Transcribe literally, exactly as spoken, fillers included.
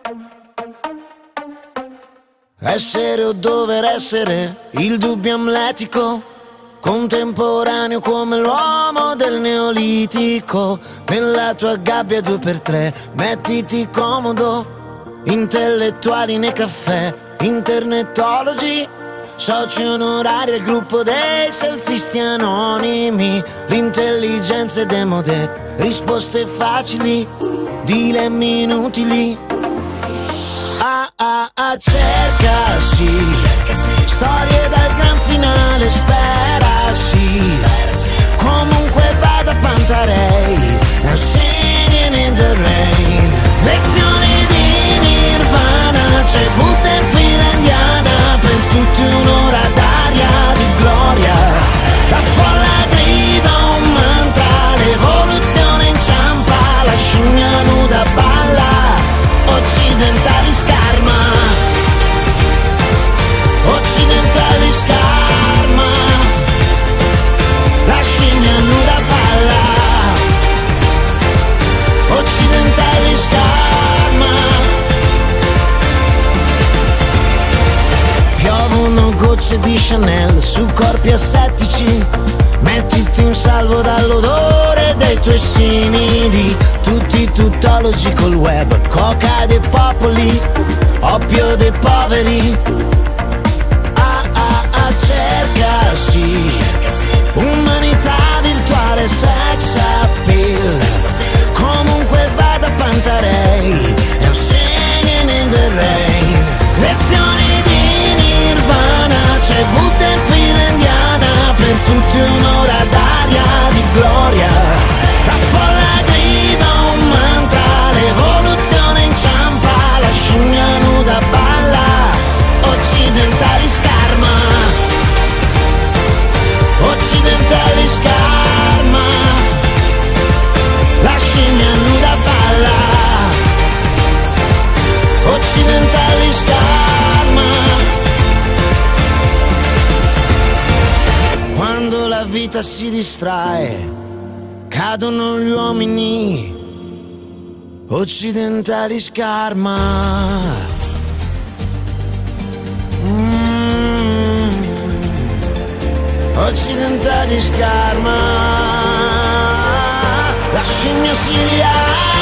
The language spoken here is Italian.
Essere o dover essere, il dubbio amletico, contemporaneo come l'uomo del neolitico. Nella tua gabbia due per tre, mettiti comodo. Intellettuali nei caffè, internetologi, soci onorari al gruppo dei selfisti anonimi. L'intelligenza è demode, risposte facili, dilemmi inutili. Ah ah ah, cercasi, storie dal gran finale, sperasi. Comunque vada Pantarei, I'm singing in the rain. Lezioni di Nirvana, c'è Buddha in fila indiana, per tutti un'ora d'aria di gloria. La folla grida un mantra, l'evoluzione inciampa, la scimmia nuda balla, occidentali scarma, occidentali scarma, la scimmia nuda balla, occidentali scarma. Piovono gocce di Chanel su corpi assettici, mettiti in salvo dall'odore dei tuoi simili. Tutti tuttologi col web, coca dei popoli, oppio dei poveri. Ah ah ah, cercasi, umanità virtuale, sex appeal. Comunque vada Pantarei, I'm singing in the rain. Lezioni di Nirvana, c'è Buddha in fila indiana, per tutti un'ora d'aria di gloria. La folla grida un mantra, l'evoluzione inciampa, la scimmia nuda balla, occidentali scarma, occidentali scarma, la scimmia nuda balla, occidentali scarma. Quando la vita si distrae, cadono gli uomini, occidentali scarma. Mm. Occidentali scarma, la scimmia si rialza.